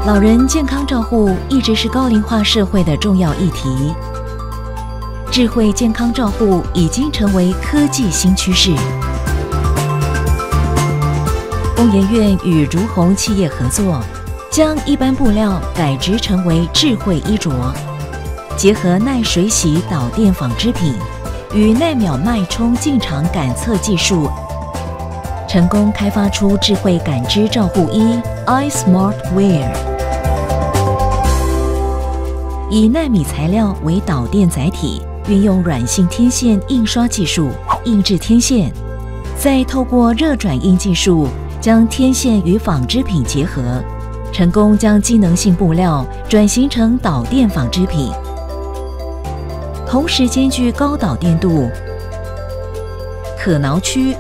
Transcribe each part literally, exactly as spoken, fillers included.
老人健康照护一直是高龄化社会的重要议题。智慧健康照护已经成为科技新趋势。工研院与如虹企业合作，将一般布料改制成为智慧衣着，结合耐水洗导电纺织品与耐秒脉冲进场感测技术，成功开发出智慧感知照护衣 iSmart Wear。以奈米材料为导电载体，运用软性天线印刷技术印制天线，再透过热转印技术将天线与纺织品结合，成功将机能性布料转型成导电纺织品，同时兼具高导电度、可挠曲、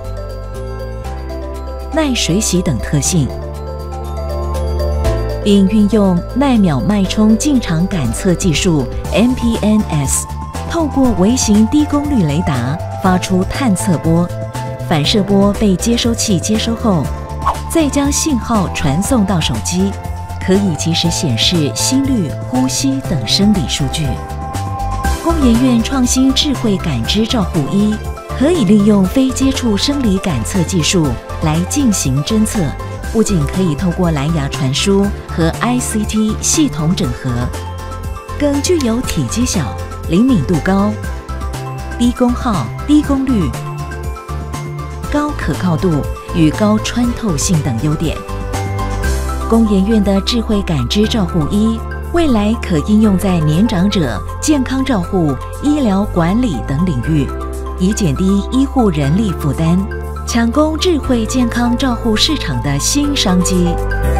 耐水洗等特性，并运用耐秒脉冲进场感测技术 M P N S， 透过微型低功率雷达发出探测波，反射波被接收器接收后，再将信号传送到手机，可以及时显示心率、呼吸等生理数据。工研院创新智慧感知照护衣，可以利用非接触生理感测技术来进行侦测，不仅可以透过蓝牙传输和 I C T 系统整合，更具有体积小、灵敏度高、低功耗、低功率、高可靠度与高穿透性等优点。工研院的智慧感知照护衣，未来可应用在年长者健康照护、医疗管理等领域，以减低医护人力负担，抢攻智慧健康照护市场的新商机。